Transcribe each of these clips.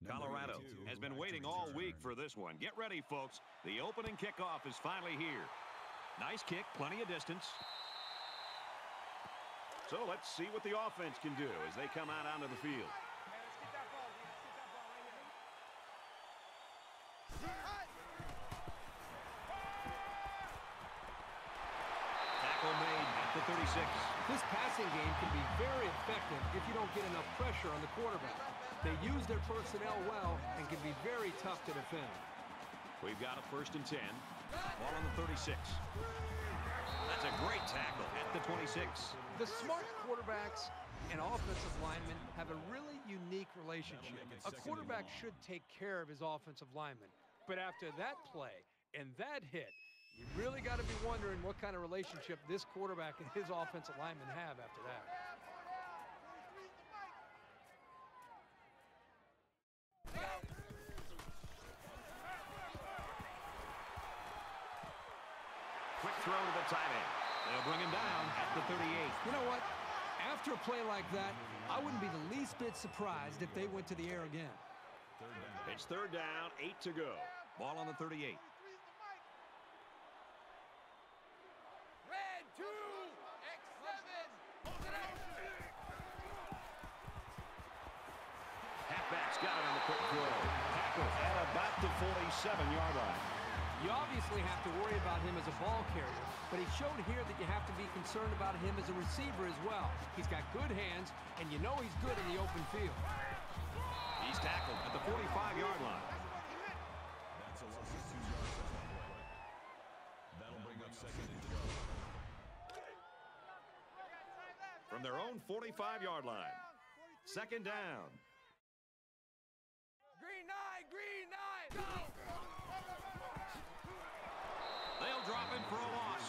Colorado has been waiting all week for this one. Get ready, folks. The opening kickoff is finally here. Nice kick, plenty of distance. So let's see what the offense can do as they come out onto the field. Tackle made at the 36. This passing game can be very effective if you don't get enough pressure on the quarterback. They use their personnel well and can be very tough to defend. We've got a 1st and 10. Ball on the 36. That's a great tackle at the 26. The smart quarterbacks and offensive linemen have a really unique relationship. A quarterback should take care of his offensive lineman. But after that play and that hit, you really got to be wondering what kind of relationship this quarterback and his offensive lineman have after that. Quick throw to the tight end. They'll bring him down at the 38. You know what? After a play like that, I wouldn't be the least bit surprised if they went to the air again. It's 3rd down, 8 to go. Ball on the 38. Red 2, X7. Halfback's got it on the quick throw. Tackle at about the 47-yard line. You obviously have to worry about him as a ball carrier, but he showed here that you have to be concerned about him as a receiver as well. He's got good hands, and you know he's good in the open field. He's tackled at the 45-yard line. That's a loss of 2 yards on that play. That'll bring up 2nd and 12. From their own 45-yard line. 2nd down. Green 9, Green 9. Go! They'll drop him for a loss.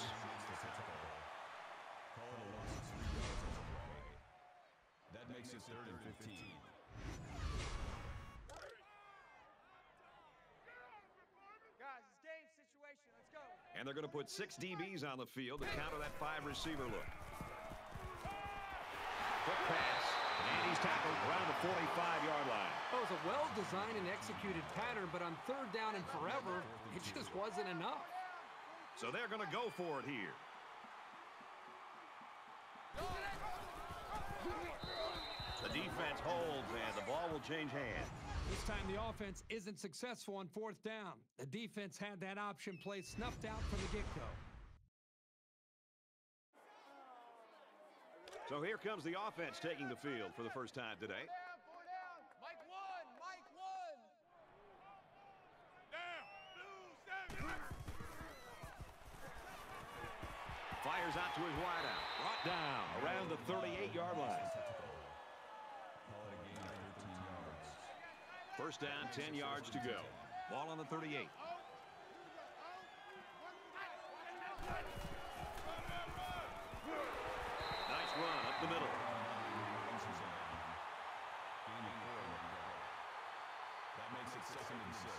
Call it a loss of 3 yards on the play. That makes it 3rd and 15. Guys, it's game situation. Let's go. And they're going to put 6 DBs on the field to counter that 5-receiver look. Quick pass, and he's tackled around the 45-yard line. It was a well-designed and executed pattern, but on 3rd down and forever, it just wasn't enough. So they're going to go for it here. The defense holds, and the ball will change hands. This time the offense isn't successful on 4th down. The defense had that option play snuffed out from the get-go. So here comes the offense taking the field for the first time today. Mike 1, Mike 1. Fires out to his wideout. Brought down around the 38-yard line. Call it a gain of 13 yards. 1st down, 10 yards to go. Ball on the 38. Nice run up the middle. That makes it 2nd and 6.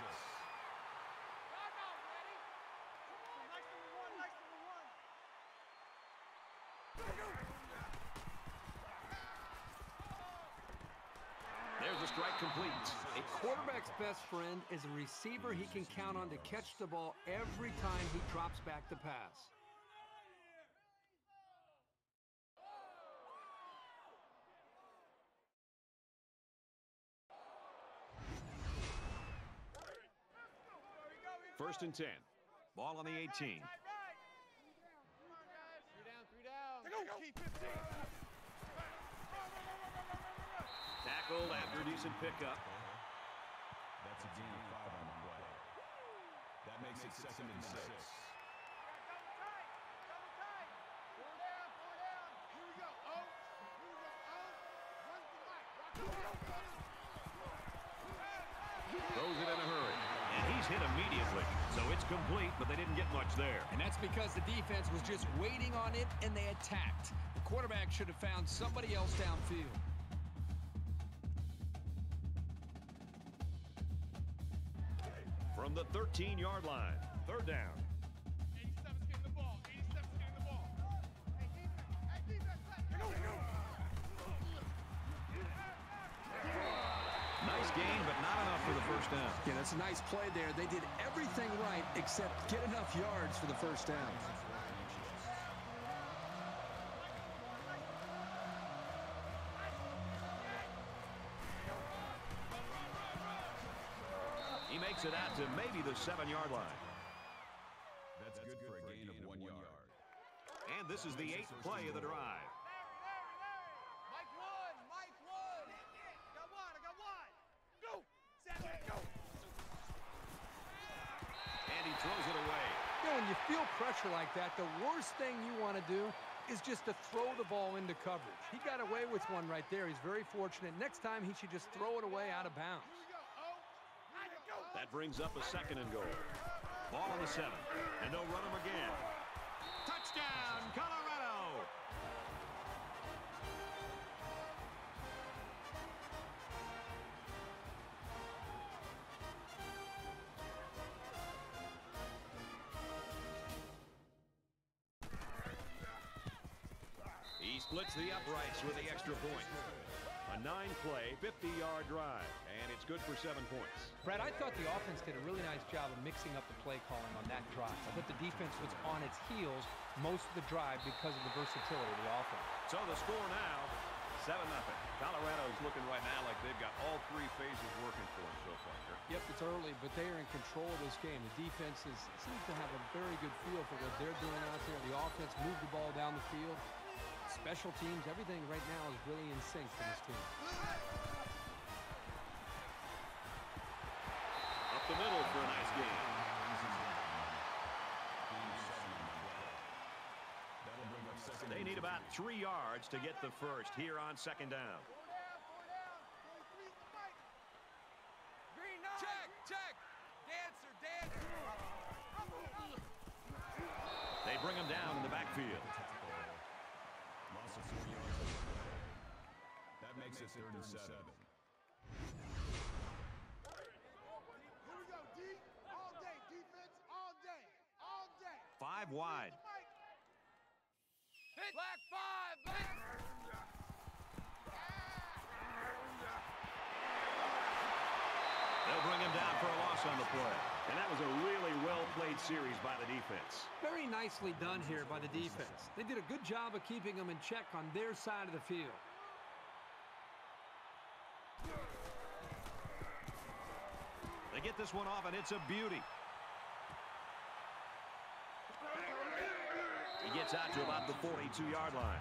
There's a strike complete. A quarterback's best friend is a receiver he can count on to catch the ball every time he drops back to pass. First and 10. Ball on the 18. 3 down, 3 down. Keep 15. Tackled after a decent pickup. That's a gain of 5 on the play. That makes it 2nd and 6. Throws it in a hurry. And he's hit immediately. So it's complete, but they didn't get much there. And that's because the defense was just waiting on it, and they attacked. The quarterback should have found somebody else downfield. From the 13-yard line. 3rd down. 87's getting the ball. 87's getting the ball. Hey, defense, Nice Nice gain, but not enough for the first down. Yeah, that's a nice play there. They did everything right except get enough yards for the first down. He makes it out to maybe the 7-yard line. That's good for a gain of 1 yard. And this is the 8th play of the drive. Mike one. Mike one. Got one. I got one. Go. Saturday, go. And he throws it away. You know, when you feel pressure like that, the worst thing you want to do is just to throw the ball into coverage. He got away with one right there. He's very fortunate. Next time, he should just throw it away out of bounds. That brings up a 2nd and goal. Ball on the 7, and they'll run him again. Touchdown, Colorado! He splits the uprights with the extra point. A 9-play, 50-yard drive, and it's good for 7 points. Brad, I thought the offense did a really nice job of mixing up the play calling on that drive. I thought the defense was on its heels most of the drive because of the versatility of the offense. So the score now, 7-0. Colorado's looking right now like they've got all 3 phases working for them so far. Yep, it's early, but they are in control of this game. The defense seems to have a very good feel for what they're doing out there. The offense moved the ball down the field. Special teams, everything right now is really in sync for this team. Up the middle for a nice game. They need about 3 yards to get the first here on 2nd down. Check, check. Dancer, dancer. They bring him down in the backfield. Loss of 4 yards on the play. That makes it 3rd and 7. Here we go, D. All day, defense, all day, all day. 5 wide. Hit. Black 5, black. They'll bring him down for a loss on the play. And that was a really well-played series by the defense. Very nicely done here by the defense. They did a good job of keeping them in check on their side of the field. They get this one off, and it's a beauty. He gets out to about the 42-yard line.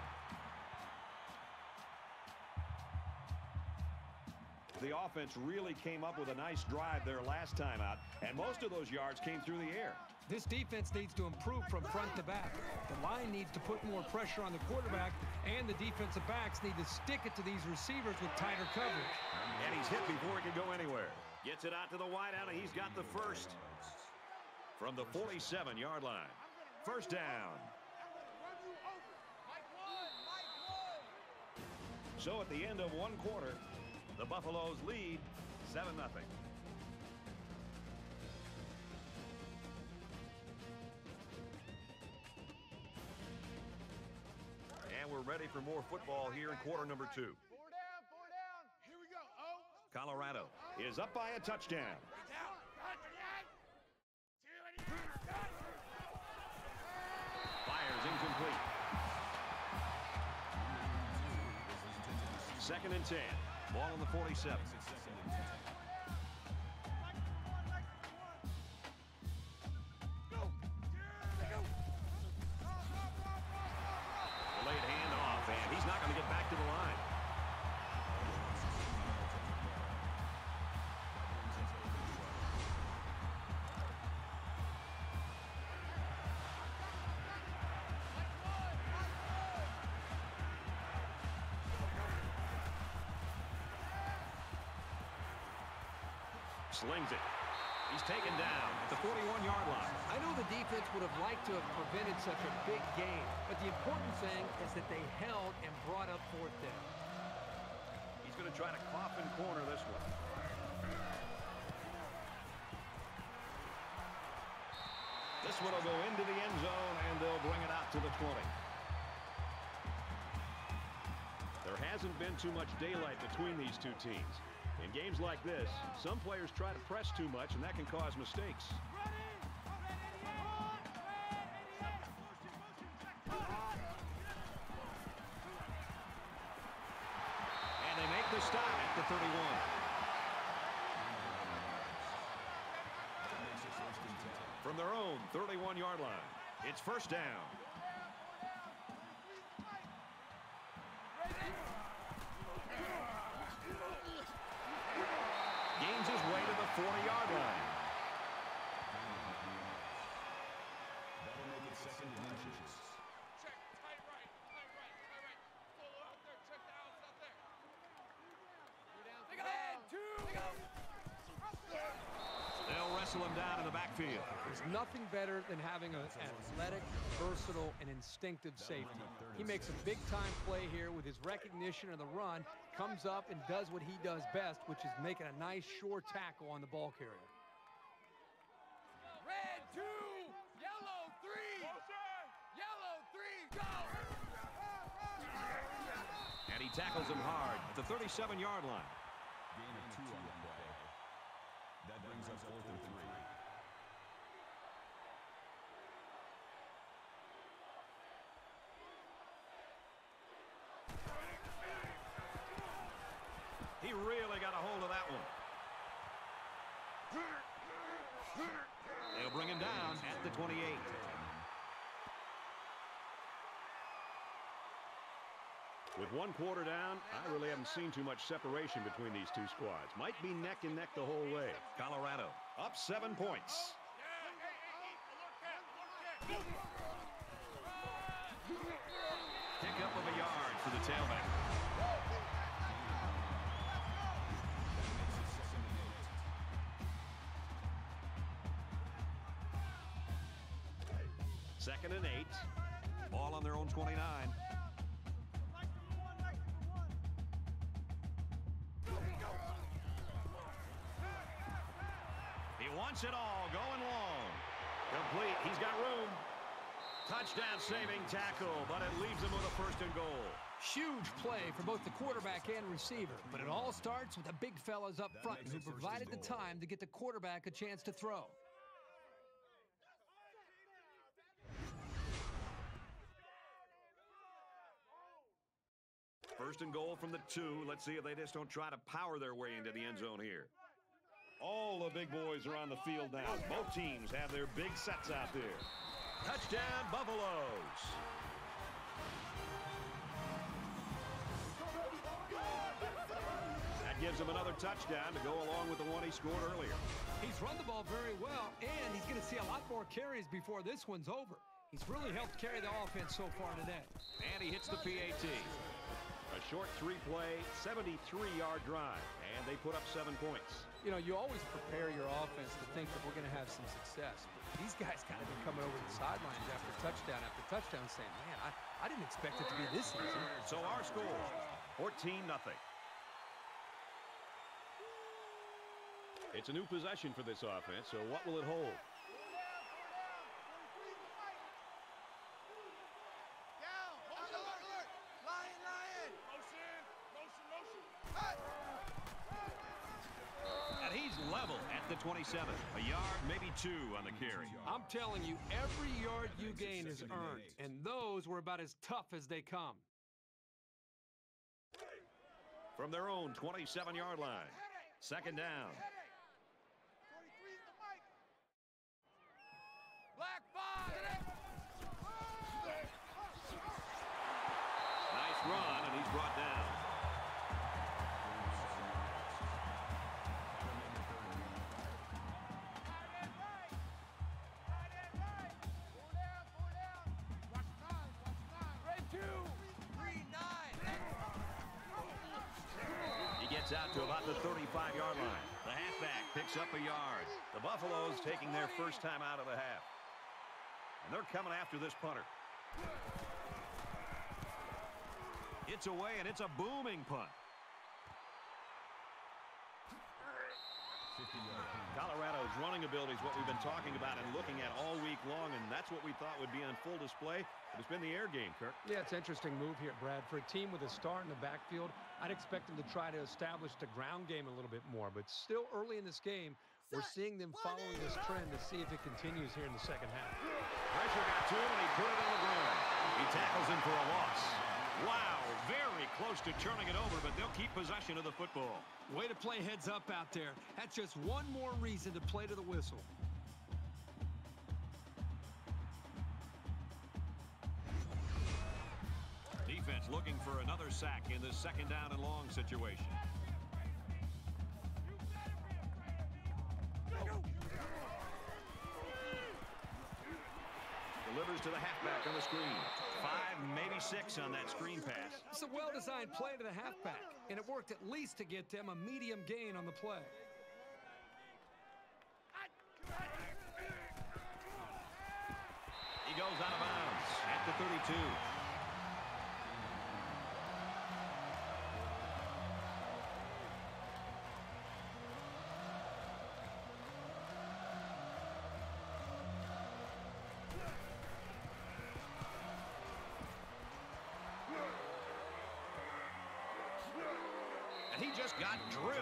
The offense really came up with a nice drive there last time out, and most of those yards came through the air. This defense needs to improve from front to back. The line needs to put more pressure on the quarterback, and the defensive backs need to stick it to these receivers with tighter coverage. And he's hit before he can go anywhere. Gets it out to the wideout, and he's got the first from the 47-yard line. First down. So at the end of 1 quarter, the Buffaloes lead 7-0. And we're ready for more football here in quarter number 2. 4 down, 4 down. Here we go. Oh. Colorado is up by a touchdown. Fires incomplete. 2nd and 10. Ball on the 47. Delayed handoff, and he's not going to get back to the line. Slings it. He's taken down at the 41-yard line. I know the defense would have liked to have prevented such a big gain, but the important thing is that they held and brought up 4th down. He's going to try to cough and corner this one. This one will go into the end zone, and they'll bring it out to the 20. There hasn't been too much daylight between these two teams. In games like this, some players try to press too much, and that can cause mistakes. And they make the stop at the 31. From their own 31-yard line, it's first down. Gains his way to the 40-yard line. That'll make it second and inches. Check, tight right, tight right, tight right. Solo out there, check the outs out there. They got head, two. They'll wrestle him down in the backfield. There's nothing better than having an athletic, versatile, and instinctive safety. He makes a big-time play here with his recognition of the run, comes up and does what he does best, which is making a nice, sure tackle on the ball carrier. Red, two. Yellow, three. Yellow, three. Go. And he tackles him hard at the 37-yard line. Gain of 2 on the play. That brings up 4th and 3. He really got a hold of that one. They'll bring him down at the 28. With one quarter down, I really haven't seen too much separation between these two squads. Might be neck and neck the whole way. Colorado up 7 points. Pick up of a yard for the tailback. Second and 8. Ball on their own 29. He wants it all, going long. Complete, he's got room. Touchdown saving tackle, but it leaves him with a first and goal. Huge play for both the quarterback and receiver, but it all starts with the big fellas up front who provided the time to get the quarterback a chance to throw. First and goal from the 2. Let's see if they just don't try to power their way into the end zone here. All the big boys are on the field now. Both teams have their big sets out there. Touchdown, Buffaloes. That gives him another touchdown to go along with the one he scored earlier. He's run the ball very well, and he's going to see a lot more carries before this one's over. He's really helped carry the offense so far today. And he hits the PAT. A short 3-play, 73-yard drive, and they put up 7 points. You know, you always prepare your offense to think that we're going to have some success. But these guys kind of been coming over the sidelines after touchdown saying, man, I didn't expect it to be this easy. So our score, 14-0. It's a new possession for this offense, so what will it hold? And he's level at the 27. A yard, maybe 2 on the carry. I'm telling you, every yard you gain is earned, and those were about as tough as they come. From their own 27-yard line. Second down. Black 5. Nice run, and he's brought down. Out to about the 35-yard line. The halfback picks up a yard. The Buffaloes taking their first time out of the half. And they're coming after this punter. It's away, and it's a booming punt. 50-yard punt. Colorado's running ability is what we've been talking about and looking at all week long, and that's what we thought would be on full display. But it's been the air game, Kirk. Yeah, it's an interesting move here, Brad. For a team with a star in the backfield, I'd expect them to try to establish the ground game a little bit more. But still early in this game, we're seeing them following this trend to see if it continues here in the second half. Pressure got to him, and he put it on the ground. He tackles him for a loss. Wow, very close to turning it over, but they'll keep possession of the football. Way to play heads up out there. That's just one more reason to play to the whistle. Defense looking for another sack in this second down and long situation. Delivers to the halfback on the screen. 5, maybe 6 on that screen pass. It's a well-designed play to the halfback, and it worked at least to get them a medium gain on the play. He goes out of bounds at the 32. And he just got drilled.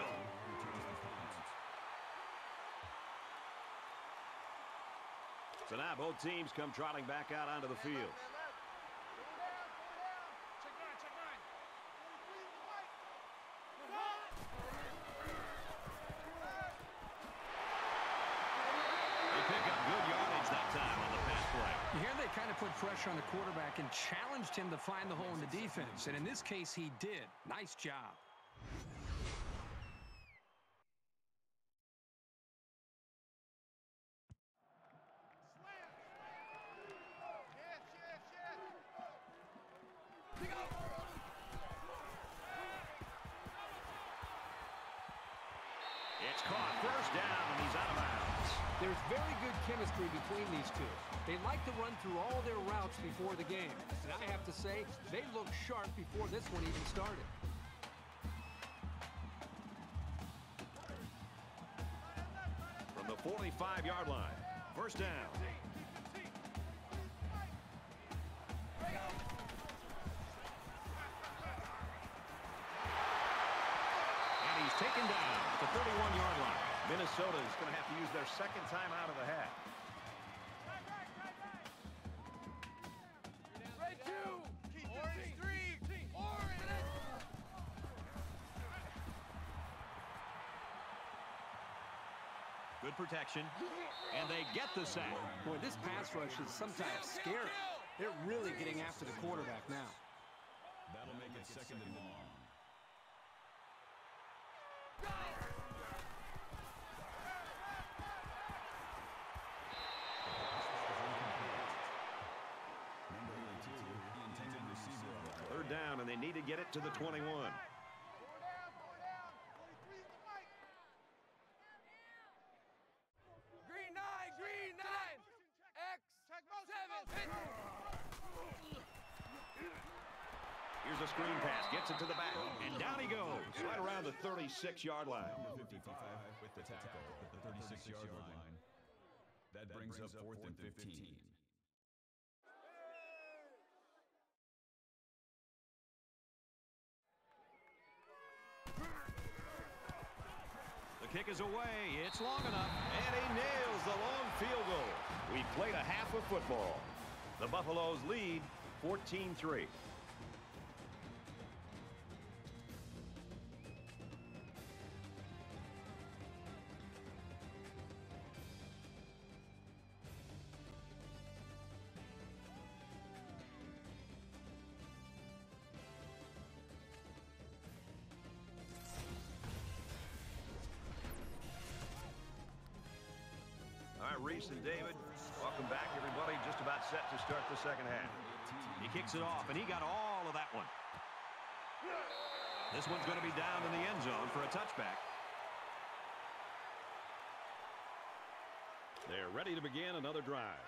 So now both teams come trotting back out onto the field. They pick up good yardage that time on the pass play. Here they kind of put pressure on the quarterback and challenged him to find the hole in the defense. And in this case, he did. Nice job. It's caught. First down, and he's out of bounds. There's very good chemistry between these two. They like to run through all their routes before the game. And I have to say, they looked sharp before this one even started. From the 45-yard line. First down. And he's taken down at the 31-yard line. Minnesota is going to have to use their second time out of the half. Red 2, orange 3, orange. Good protection, and they get the sack. Boy, this pass rush is sometimes scary. They're really getting after the quarterback now. That'll make it second and long. Third down, and they need to get it to the 21. Green 9, X 7. Here's a screen pass, gets it to the back, and down he goes, right around the 36-yard line. Number 55 with the tackle at the 36-yard line. That brings up 4th and 15. The kick is away. It's long enough, and he nails the long field goal. We played a half of football. The Buffaloes lead 14-3. All right, Reese and David, welcome back, everybody. Just about set to start the second half. He kicks it off, and he got all of that one. This one's going to be down in the end zone for a touchback. They're ready to begin another drive.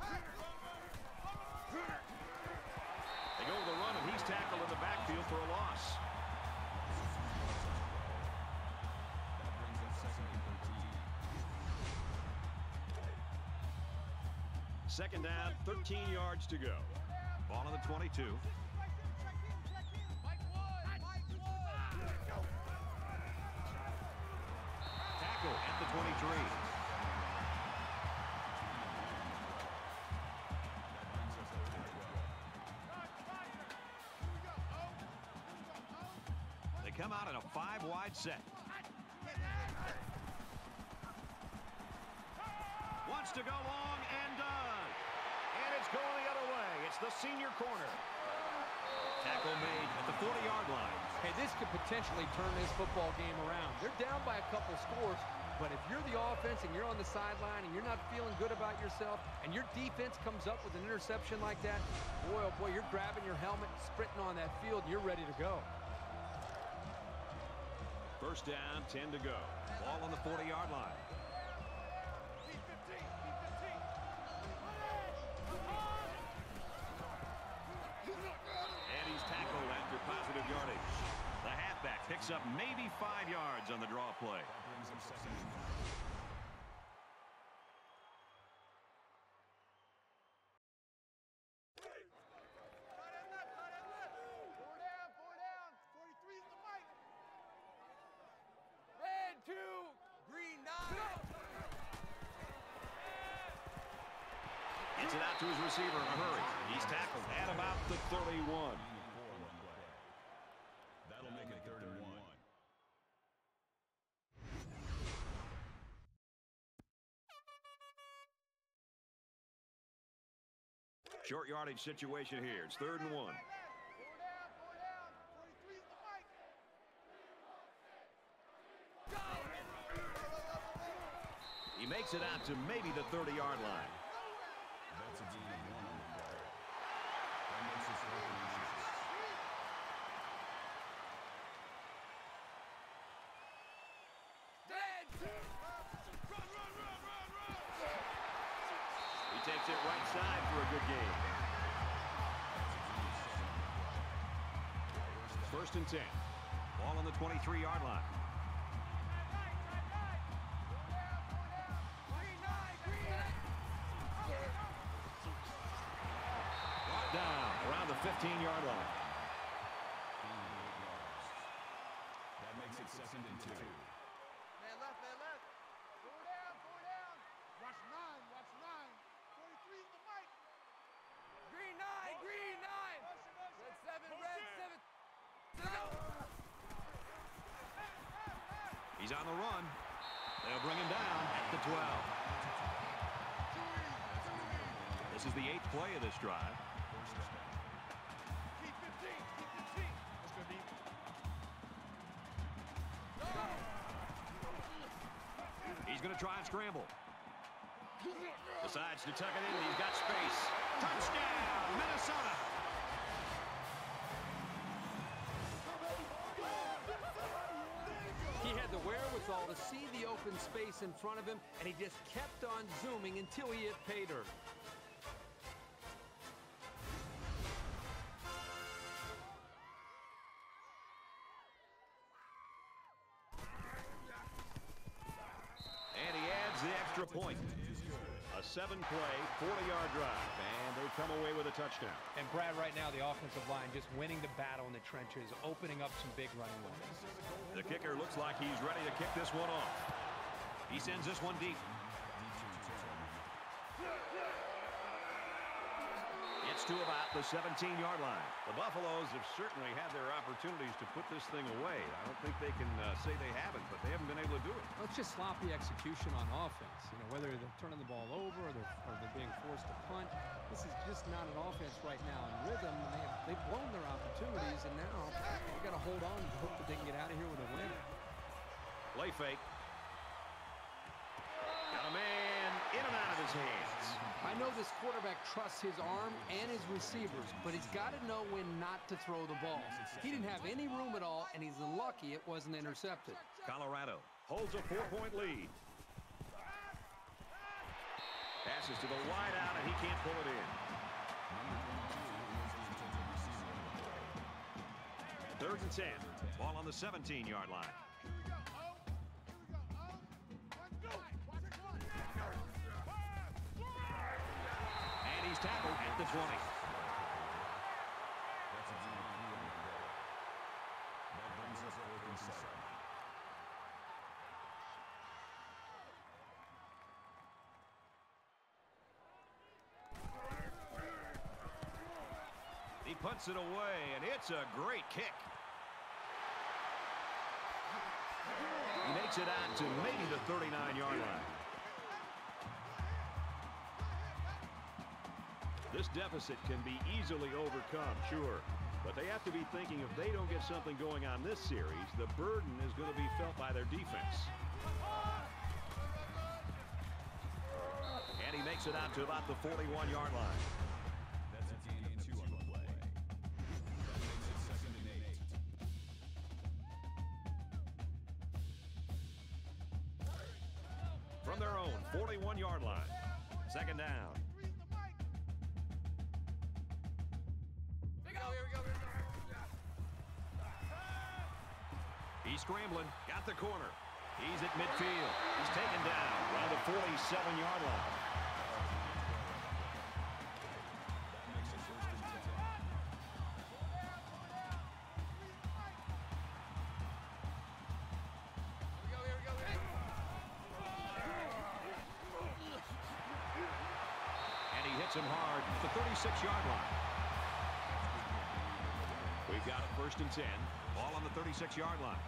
They go to the run, and he's tackled in the backfield for a loss. Second down, 13 yards to go. Ball on the 22. Tackle at the 23. They come out in a 5-wide set. Wants to go long and does. And it's going the other way. It's the senior corner. Tackle made at the 40-yard line. Hey, this could potentially turn this football game around. They're down by a couple scores, but if you're the offense and you're on the sideline and you're not feeling good about yourself and your defense comes up with an interception like that, boy, oh boy, you're grabbing your helmet, sprinting on that field, and you're ready to go. First down, 10 to go. Ball on the 40-yard line. And he's tackled after positive yardage. The halfback picks up maybe 5 yards on the draw play. Gets it out to his receiver in a hurry. He's tackled at about the 31. That'll make it 3rd and 1. Short yardage situation here. It's 3rd and 1. He makes it out to maybe the 30-yard line. That's a gain of 1 on the play. That makes it 4th and 6. He takes it right side for a good gain. 1st and 10. Ball on the 23-yard line. Brought down around the 15-yard line. That makes it 2nd and 2. Man left, man left. Four down, four down. Watch 9, watch 9. 43's the mic. Green 9, green 9. Red 7, red 7. He's on the run. They'll bring him down at the 12. This is the 8th play of this drive. Keep 15, keep 15. That's going to be. He's going to try and scramble. Decides to tuck it in. He's got space. Touchdown, Minnesota. He had the wherewithal to see the open space in front of him, and he just kept on zooming until he hit pay dirt. And he adds the extra point. A 7-play, 40-yard drive, and they come away with a touchdown. And Brad, right now, the offensive line just winning the battle in the trenches, opening up some big running lanes. The kicker looks like he's ready to kick this one off. He sends this one deep. It's to about the 17-yard line. The Buffaloes have certainly had their opportunities to put this thing away. I don't think they can say they haven't, but they haven't been able to do it. Well, it's just sloppy execution on offense. You know, whether they're turning the ball over or they're being forced to punt. This is just not an offense right now in rhythm. They've blown their opportunities, and now they've got to hold on and hope that they can get out of here with a win. Play fake. Got a man in and out of his hands. I know this quarterback trusts his arm and his receivers, but he's got to know when not to throw the ball. He didn't have any room at all, and he's lucky it wasn't intercepted. Colorado holds a 4-point lead. Passes to the wide out, and he can't pull it in. 3rd and 10. Ball on the 17-yard line. at the 20. That's a 3 on the play. That brings us 4th and 7. He punts it away, and it's a great kick. He makes it out to maybe the 39-yard line. This deficit can be easily overcome, sure. But they have to be thinking if they don't get something going on this series, the burden is going to be felt by their defense. And he makes it out to about the 41-yard line. That's a gain of 2 on the play. That makes it 2nd and 8. From their own 41-yard line. 2nd down. He's scrambling. Got the corner. He's at midfield. He's taken down around the 47-yard line. That makes it 1st and 10. And he hits him hard at the 36-yard line. We've got a 1st and 10. Ball on the 36-yard line.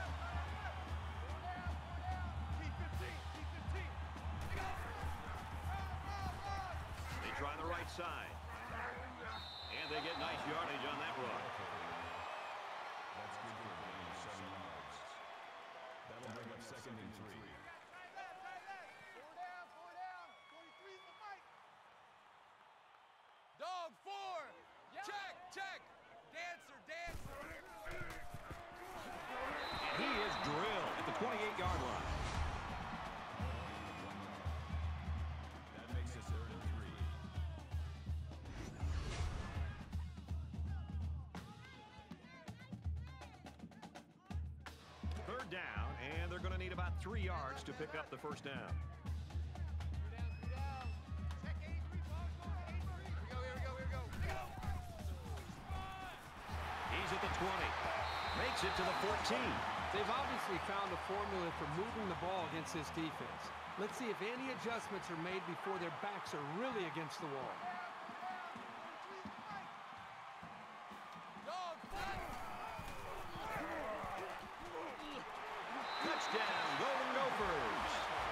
They try the right side. And they get nice yardage on that run. That's good for a gain of 7 yards. That'll bring up 2nd and 3. Dog 4. Check, check. Dancer, dancer. And he is drilled at the 28-yard line. That makes it 3rd and 3. 3rd down, and they're going to need about 3 yards to pick up the 1st down. He's at the 20. Makes it to the 14. They've obviously found a formula for moving the ball against this defense. Let's see if any adjustments are made before their backs are really against the wall. Touchdown, Golden Gophers.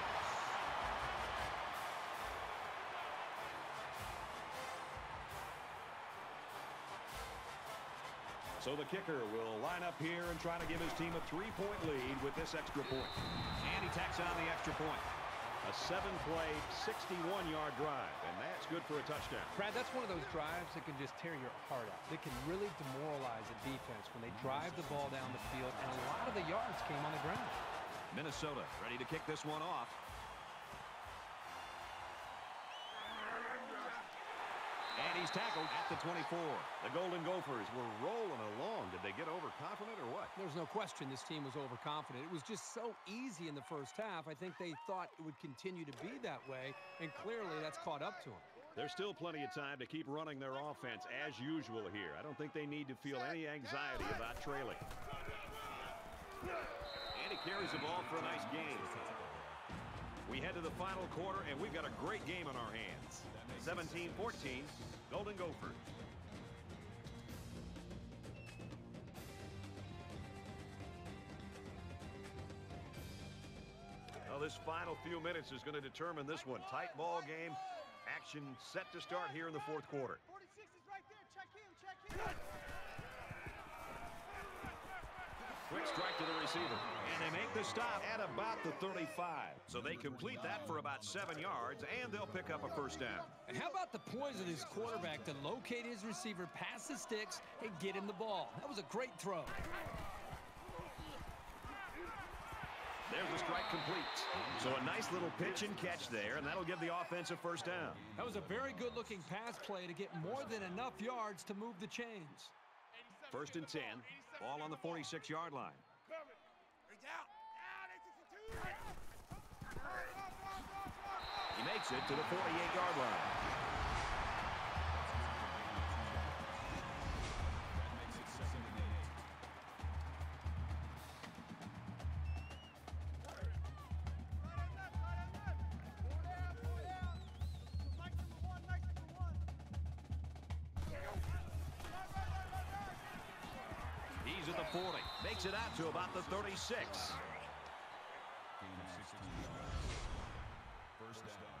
So the kicker will line up here and try to give his team a 3-point lead with this extra point. And he tacks on the extra point. A 7-play, 61-yard drive, and that's good for a touchdown. Brad, that's one of those drives that can just tear your heart out. That can really demoralize a defense when they drive the ball down the field, and a lot of the yards came on the ground. Minnesota ready to kick this one off. And he's tackled at the 24. The Golden Gophers were rolling along. Did they get overconfident or what? There's no question this team was overconfident. It was just so easy in the first half. I think they thought it would continue to be that way, and clearly that's caught up to them. There's still plenty of time to keep running their offense as usual here. I don't think they need to feel any anxiety about trailing. And he carries the ball for a nice gain. We head to the final quarter, and we've got a great game on our hands. 17-14, Golden Gophers. Well, this final few minutes is going to determine this one. Tight ball game. Action set to start here in the 4th quarter. 46 is right there. Check him, check him. Quick strike to the receiver. And they make the stop at about the 35. So they complete that for about 7 yards, and they'll pick up a 1st down. And how about the poise of this quarterback to locate his receiver, pass the sticks, and get him the ball? That was a great throw. There's the strike complete. So a nice little pitch and catch there, and that'll give the offense a 1st down. That was a very good-looking pass play to get more than enough yards to move the chains. 1st and 10. Ball on the 46-yard line. He makes it to the 48-yard line. 40. Makes it out to about the 36. Gain of 16 yards. First down.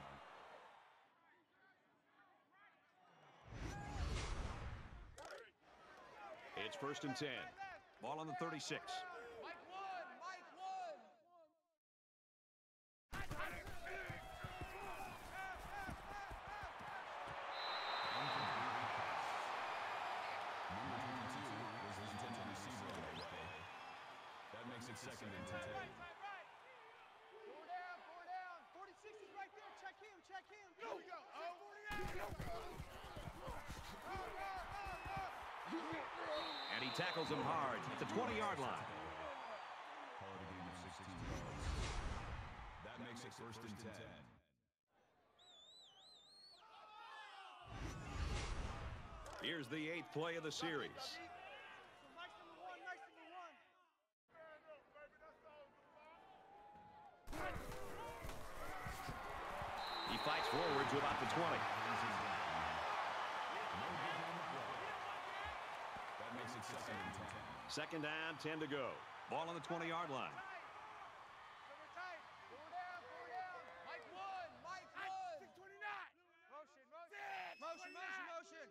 It's 1st and 10. Ball on the 36. Mike one. Mike one. Number 22 was the intended receiver on the play. That makes it 2nd and 10. Four down. 46 is right there. Check him. Here we go. Oh. 48. And he tackles him hard at the 20-yard line. Call it a gain of 16 yards. That makes it 1st and 10. Here's the 8th play of the series. Nice number one. He fights forward to about the 20. That makes it 2nd and 10. Second down, 10 to go. Ball on the 20-yard line. Four down. Mike one. 629. Motion.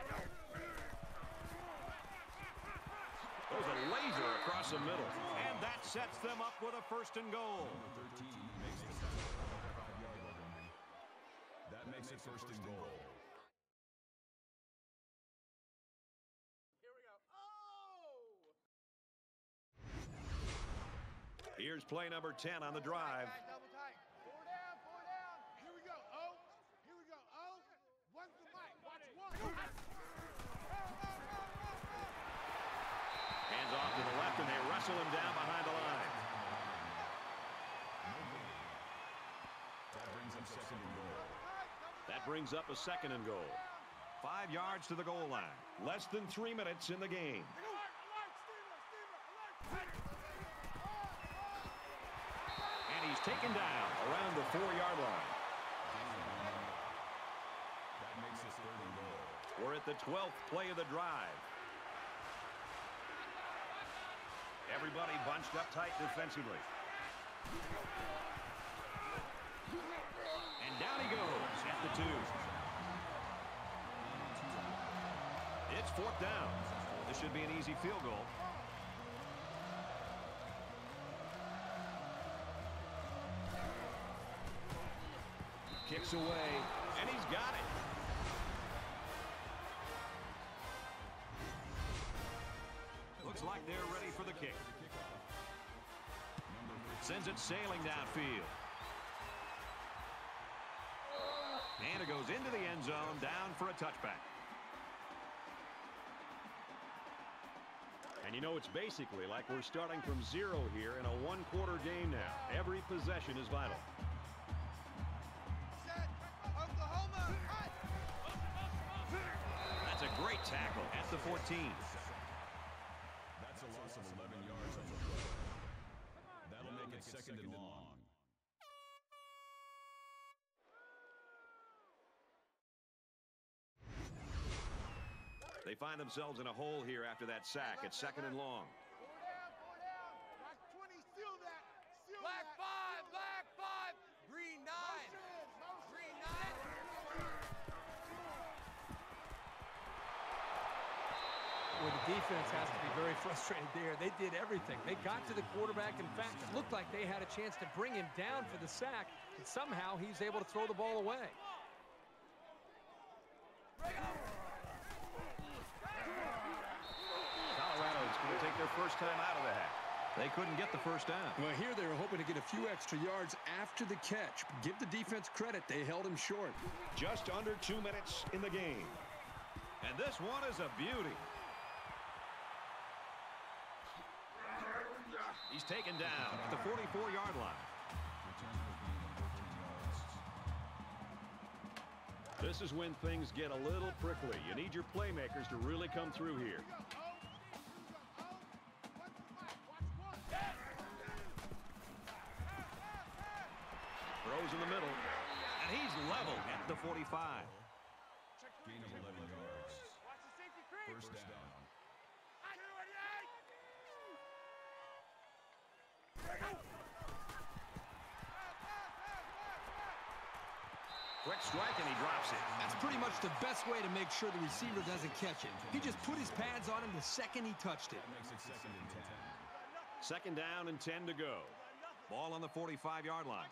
Goes a laser across the middle. And that sets them up with a 1st and goal. Number 13 makes the stop at the 5-yard line. That makes it 1st and goal. Here we go. Oh! Here's play number 10 on the drive. Double tight. Four down. Here we go. Oh. One's the Mike. Watch one. Hands off to the left, and they wrestle him down behind the line. That brings up 2nd and goal. That brings up a 2nd and goal. 5 yards to the goal line. Less than 3 minutes in the game. And he's taken down around the 4-yard line. That makes it 3rd and goal. We're at the 12th play of the drive. Everybody bunched up tight defensively. And down he goes at the 2. It's 4th down. This should be an easy field goal. Kicks away, and he's got it. Looks like they're ready for the kick. Sends it sailing downfield. And it goes into the end zone, down for a touchback. And you know, it's basically like we're starting from 0 here in a 1-quarter game now. Every possession is vital. Set. Oklahoma. Hot. That's a great tackle at the 14. That's a loss of 11 yards on the play. That'll make it 2nd and long. They find themselves in a hole here after that sack. It's 2nd and long. Four down. Watch 20. Seal that. Black 5. Green 9. Green 9. Well, the defense has to be very frustrated there. They did everything. They got to the quarterback. In fact, it looked like they had a chance to bring him down for the sack, and somehow he's able to throw the ball away. Colorado's going to take their first time out of the hat. They couldn't get the first down. Well, here they were hoping to get a few extra yards after the catch. Give the defense credit. They held him short. Just under 2 minutes in the game. And this one is a beauty. He's taken down at the 44-yard line. This is when things get a little prickly. You need your playmakers to really come through here. Throws in the middle, and he's level at the 45. Gain of 11 yards. Watch the safety creep. First down. strike, and he drops it. That's pretty much the best way to make sure the receiver doesn't catch it. He just put his pads on him the second he touched it. That makes it 2nd and 10. Second down and 10 to go. Ball on the 45-yard line.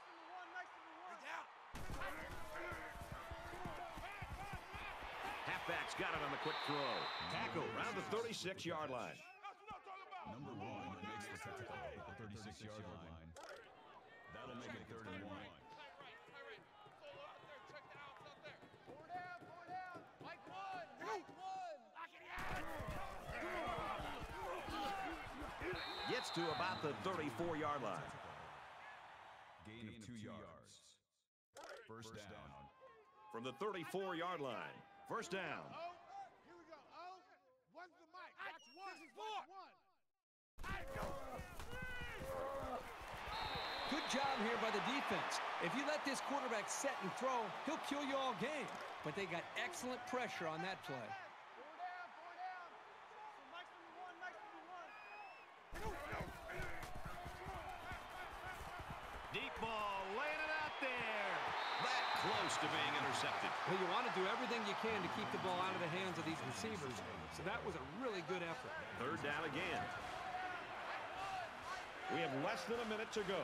Halfback's got it on the quick throw. Tackle around the 36-yard line. Number 1 makes the tackle at the 36-yard line. That'll make it 3rd and 1. Gets to about the 34-yard line. Gain of 2 yards. First down. From the 34-yard line. First down. Oh, here we go. Oh, one's the mic. Watch one. Watch one. Good job here by the defense. If you let this quarterback set and throw, he'll kill you all game. But they got excellent pressure on that play. Deep ball, laying it out there. That close to being intercepted. Well, you want to do everything you can to keep the ball out of the hands of these receivers. So that was a really good effort. Third down again. We have less than a minute to go.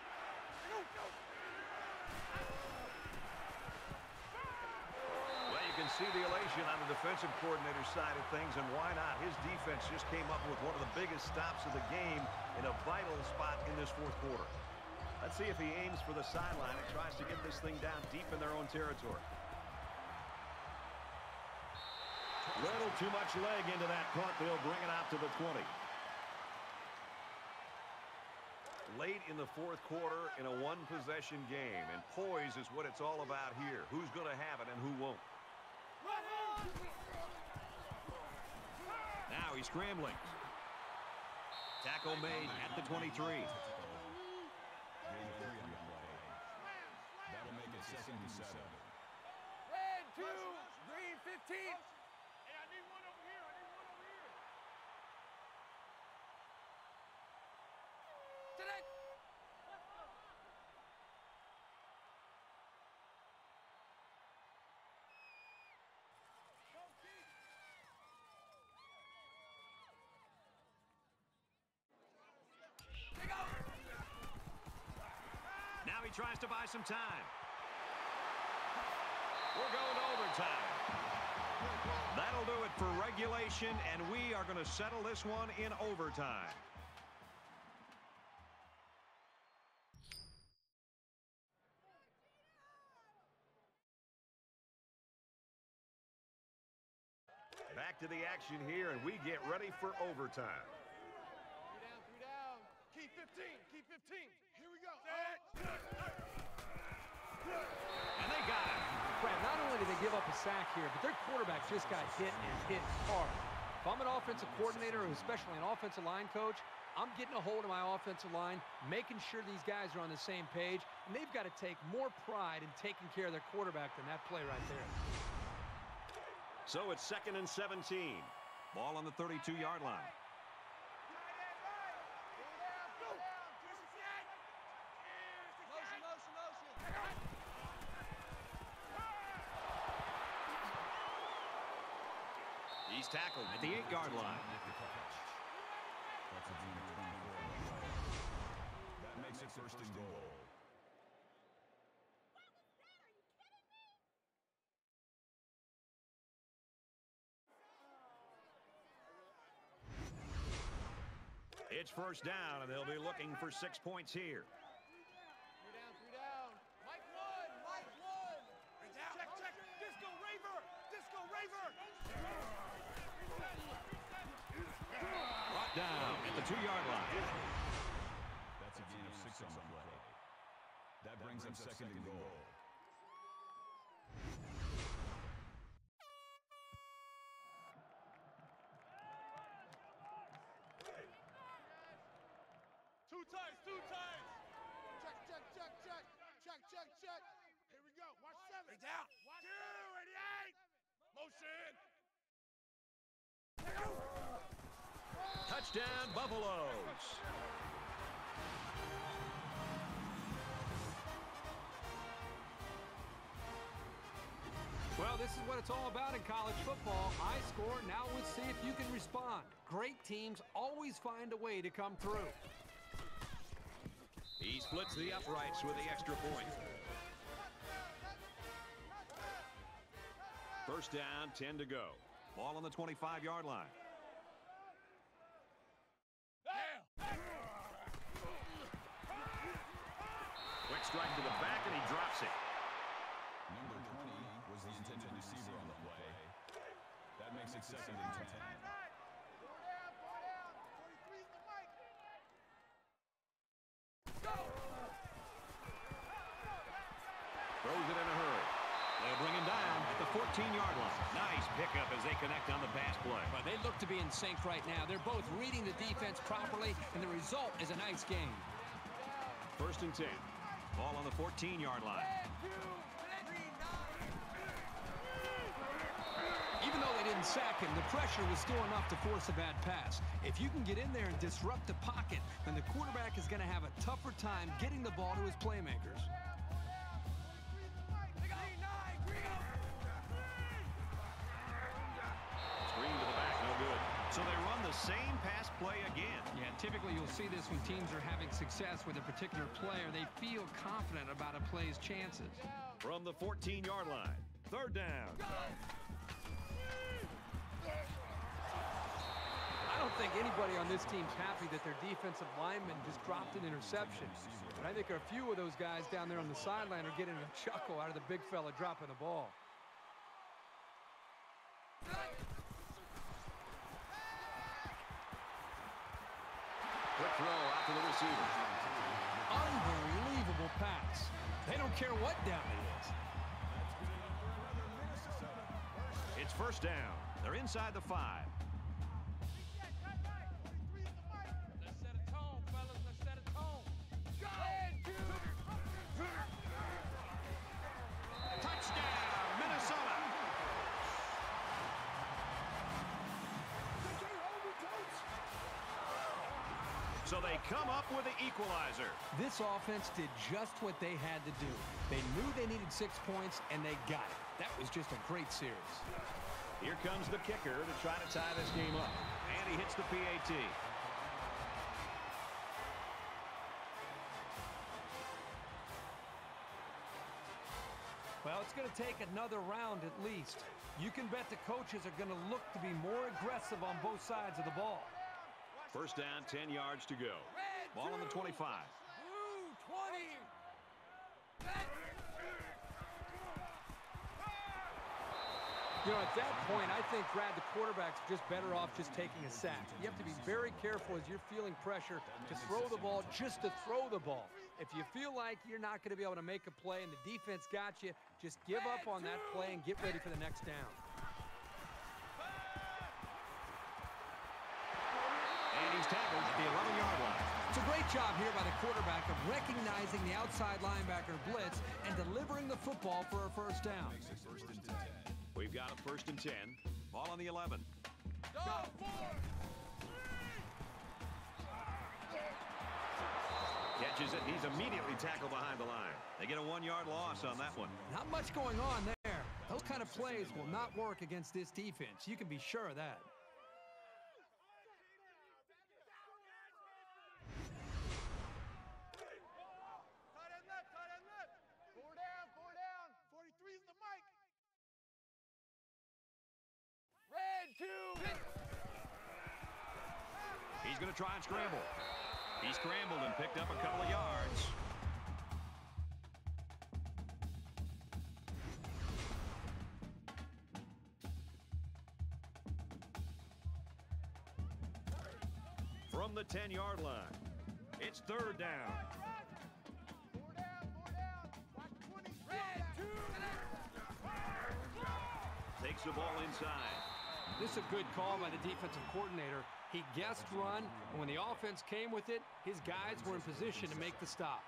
Well, you can see the elation on the defensive coordinator's side of things, and why not? His defense just came up with one of the biggest stops of the game in a vital spot in this fourth quarter. Let's see if he aims for the sideline and tries to get this thing down deep in their own territory. Little too much leg into that punt. They'll bring it out to the 20. Late in the fourth quarter in a one-possession game, and poise is what it's all about here. Who's going to have it and who won't? Now he's scrambling. Tackle made at the 23. Gain of 3 on the play. That'll make it 2nd and 7. Red 2, green 15. Hey, I need one over here. I need one over here. Today. Now he tries to buy some time. We're going to overtime. That'll do it for regulation, and we are going to settle this one in overtime. Back to the action here, and we get ready for overtime. 3 down. Keep 15. Keep 15. Here we go. And they got him. Brad, not only did they give up a sack here, but their quarterback just got hit and hit hard. If I'm an offensive coordinator, or especially an offensive line coach, I'm getting a hold of my offensive line, making sure these guys are on the same page, and they've got to take more pride in taking care of their quarterback than that play right there. So it's 2nd and 17. Ball on the 32-yard line. He's tackled at the 8-yard line. That's a gain of 24. That makes it 1st and goal. It's first down, and they'll be looking for 6 points here. 3 down. Mike 1. Mike 1. Check, check. Disco Raver. Disco Raver. Brought down at the 2-yard line. That's a gain of 6 on the play. That brings up 2nd and goal. Two times. Check, check, check, check. Check, check, check. Here we go. Watch 7. Stay down. Watch 2, 88. Motion. Touchdown, Buffaloes. this is what it's all about in college football. I score, now let's see if you can respond. Great teams always find a way to come through. He splits the uprights with the extra point. First down, 10 to go. Ball on the 25-yard line. Quick strike to the back, and he drops it. Number 20 was the intended receiver on the play. That makes it 2nd and 10. Throws it in a hurry. They'll bring him down at the 14-yard line. Nice pickup as they connect on the pass play. Well, they look to be in sync right now. They're both reading the defense properly, and the result is a nice game. First and 10. Ball on the 14-yard line. Even though they didn't sack him, the pressure was still enough to force a bad pass. If you can get in there and disrupt the pocket, then the quarterback is going to have a tougher time getting the ball to his playmakers. Screen to the back, no good. So they run the same pass play again. Yeah, typically you'll see this when teams are having success with a particular player. They feel confident about a play's chances. From the 14-yard line, third down. I don't think anybody on this team's happy that their defensive lineman just dropped an interception. But I think a few of those guys down there on the sideline are getting a chuckle out of the big fella dropping the ball. Quick throw out to the receiver. Unbelievable pass. They don't care what down it is. It's first down. They're inside the 5. Let's set a tone, fellas. Let's set a tone. Go! Touchdown, Minnesota. So they come up with the equalizer. This offense did just what they had to do. They knew they needed 6 points, and they got it. That was just a great series. Here comes the kicker to try to tie this game up. And he hits the PAT. Well, it's going to take another round at least. You can bet the coaches are going to look to be more aggressive on both sides of the ball. First down, 10 yards to go. Ball on the 25. Blue, 20. You know, at that point, I think, Brad, the quarterback's just better off just taking a sack. You have to be very careful as you're feeling pressure to throw the ball just to throw the ball. If you feel like you're not going to be able to make a play and the defense got you, just give up on that play and get ready for the next down. And he's tackled at the 11-yard line. It's a great job here by the quarterback of recognizing the outside linebacker blitz and delivering the football for a first down. We've got a first and 10. Ball on the 11. Catches it. He's immediately tackled behind the line. They get a 1-yard loss on that one. Not much going on there. Those kind of plays will not work against this defense. You can be sure of that. Tight end left, tight end left. 4 down, 4 down. 43's the mic. Red 2. He's going to try and scramble. He scrambled and picked up a couple of yards. From the 10-yard line, it's third down. 4 down, 4 down. Watch 20. Red 2. Takes the ball inside. This is a good call by the defensive coordinator. He guessed run, and when the offense came with it, his guys were in position to make the stop.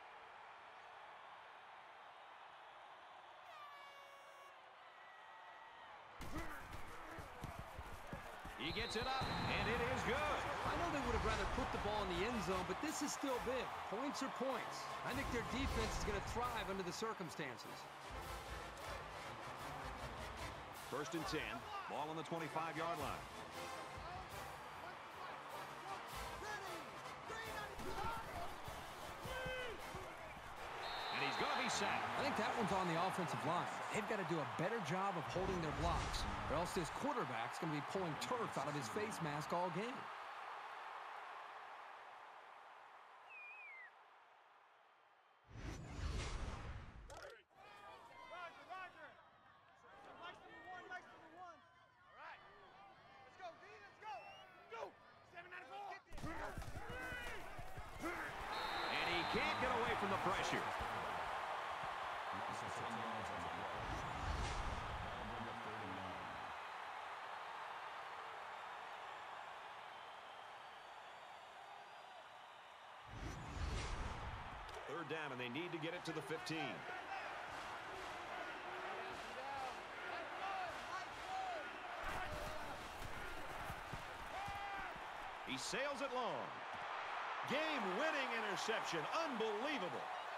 He gets it up, and it is good. I know they would have rather put the ball in the end zone, but this is still big. Points are points. I think their defense is going to thrive under the circumstances. First and 10. Ball on the 25-yard line. And he's going to be sacked. I think that one's on the offensive line. They've got to do a better job of holding their blocks, or else this quarterback's going to be pulling turf out of his face mask all game. And he can't get away from the pressure. Third down, and they need to get it to the 15. He sails it long. Game-winning interception. Unbelievable.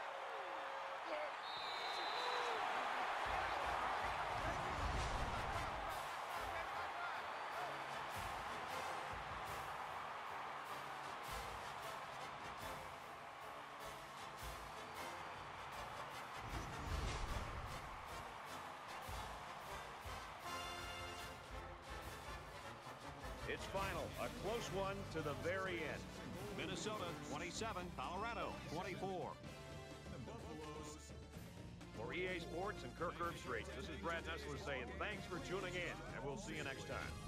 It's final, a close one to the very end. Minnesota 27, Colorado 24. For EA Sports and Kirk Herbstreit, this is Brad Nessler saying thanks for tuning in, and we'll see you next time.